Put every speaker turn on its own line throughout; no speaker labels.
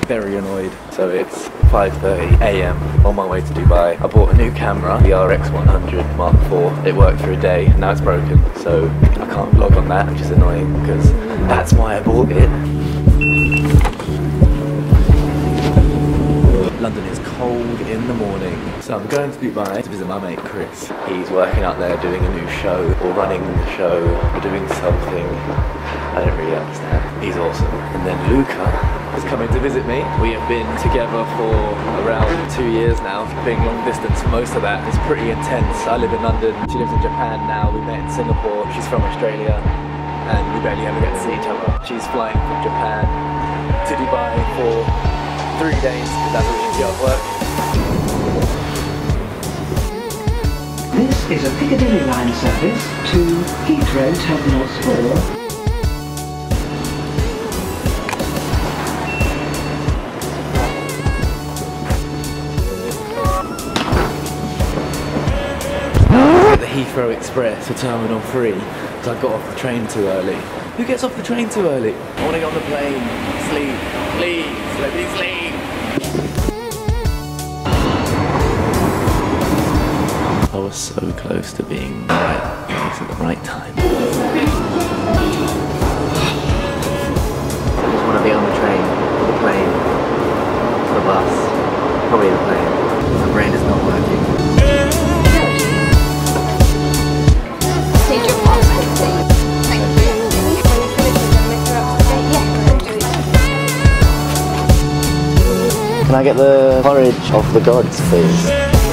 very annoyed. So it's 5:30 AM on my way to Dubai. I bought a new camera, the RX100 Mark IV. It worked for a day, and now it's broken, so I can't vlog on that, which is annoying because that's why I bought it. London is cold in the morning, so I'm going to Dubai to visit my mate Chris. He's working out there doing a new show, or running the show, or doing something. I don't really understand. He's awesome. And then Luca is coming to visit me. We have been together for around 2 years now, being long distance for most of that. It's pretty intense. I live in London, she lives in Japan now. We met in Singapore, she's from Australia, and we barely ever get to see each other. She's flying from Japan to Dubai for 3 days, because that's what she can get off work.
This is a Piccadilly line service to Heathrow Terminals 4.
The Heathrow Express to Terminal 3 because I got off the train too early. Who gets off the train too early? I want to get on the plane. Sleep. Please, let me sleep. I was so close to being in the right place at the right time. I just want to be on the train, the plane, the bus, probably the plane. My brain is not working. Can I get the porridge of the gods, please?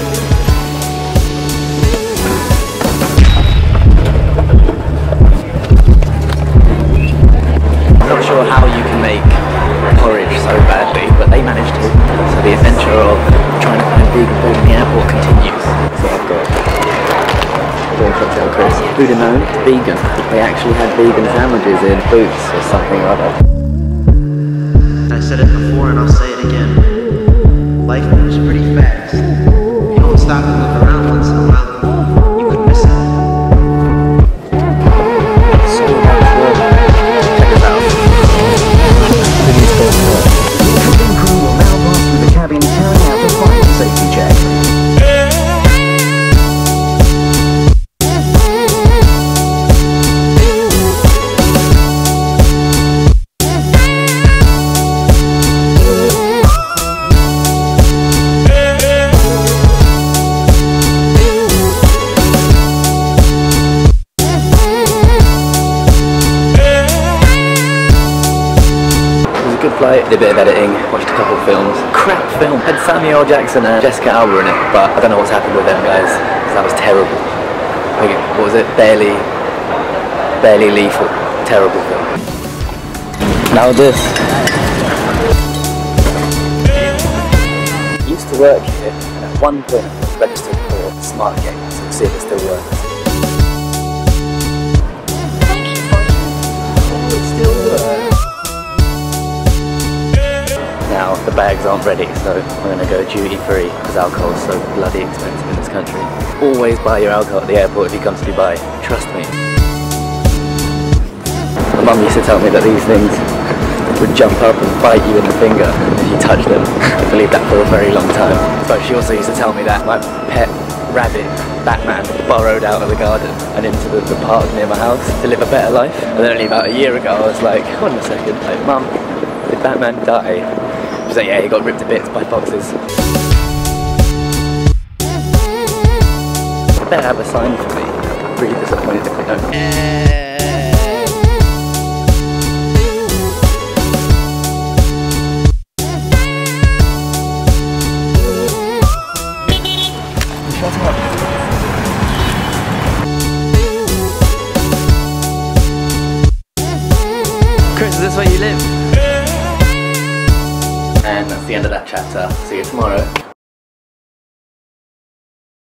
I'm not sure how you can make porridge so badly, but they managed to. So the adventure of trying to find vegan food in the airport continues. So I've got doing cocktail Chris. Who'd have known? Vegan. They actually had vegan sandwiches in Boots or something or other.
I said it before and I'll say it again. Life moves pretty fast. If you don't stop and look around once in a while, you could miss it.
So much work. Check us out.
The cabin crew will now pass through the cabin carrying out a final safety check.
Good flight, did a bit of editing, watched a couple of films. Crap film, had Samuel L. Jackson and Jessica Alba in it, but I don't know what's happened with them guys. That was terrible. Like, what was it? Barely Lethal. Terrible film. Now this. Used to work here, and at one point I was registered for Smart Game, so we'll see if it still works. It still works. Now the bags aren't ready, so I'm going to go duty free because alcohol is so bloody expensive in this country. Always buy your alcohol at the airport if you come to Dubai, trust me. My mum used to tell me that these things would jump up and bite you in the finger if you touch them. I believed that for a very long time. But she also used to tell me that my pet rabbit, Batman, burrowed out of the garden and into the park near my house to live a better life. And then only about a year ago I was like, hold on a second, like, Mum, did Batman die? She was like, yeah, he got ripped to bits by foxes. They better have a sign for me. I'm really disappointed if they don't. Chris, is this where you live? And that's the end of that chapter. See you tomorrow.